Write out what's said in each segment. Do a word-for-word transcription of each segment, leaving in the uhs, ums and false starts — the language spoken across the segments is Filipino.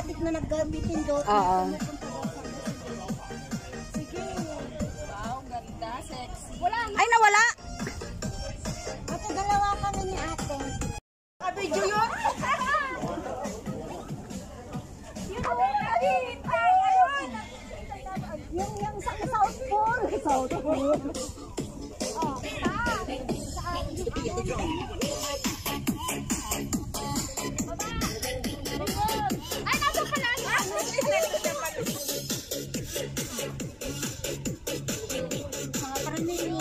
diabetic na nag-gamitin doon. Oo. Sige. Wow, ganda, sexy. Wala na. Ay, nawala! Ate, dalawa kami ni ate. Kabidyo yun? Yung, yung sa South Pole. South Pole. Oh, Ay, nasa pala. mga karamihan.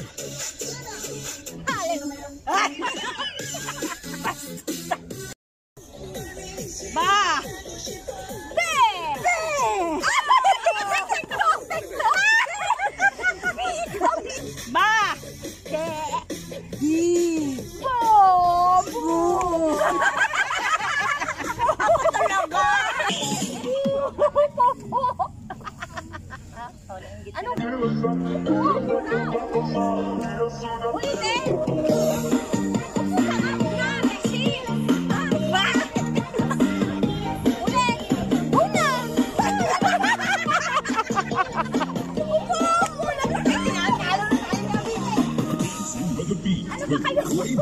Ba! Be! Be! Ba! Di! Bobo! Ako talaga! Ano? Ulitin! Upo ka nga muna, Lexi! Ba! Ulit! Una! Upo! Upo lang! Ay, tinatalo na tayo kami eh! Ano ba kayo?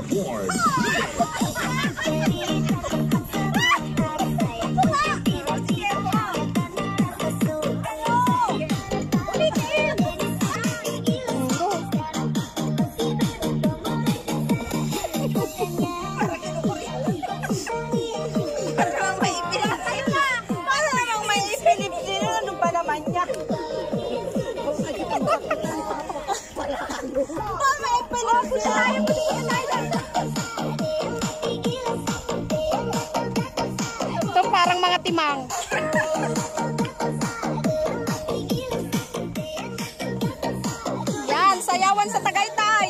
Ito parang mga timang. Yan, sayawan sa Tagaytay.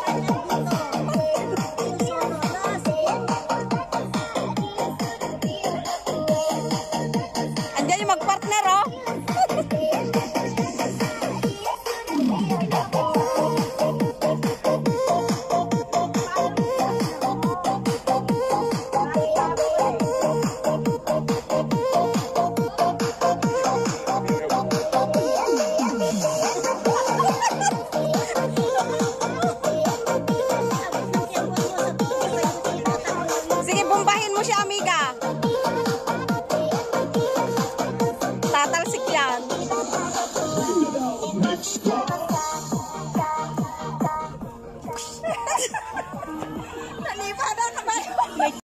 Andiyan yung mag-partner, oh. Sige, bombahin mo siya, amiga.